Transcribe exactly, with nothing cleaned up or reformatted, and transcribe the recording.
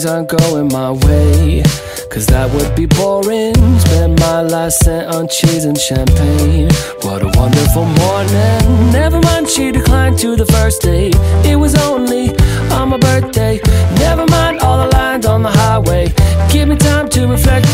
things aren't going my way, cause that would be boring. Spend my last cent on cheese and champagne. What a wonderful morning. Never mind, she declined to the first date. It was only on my birthday. Never mind all the lines on the highway. Give me time to reflect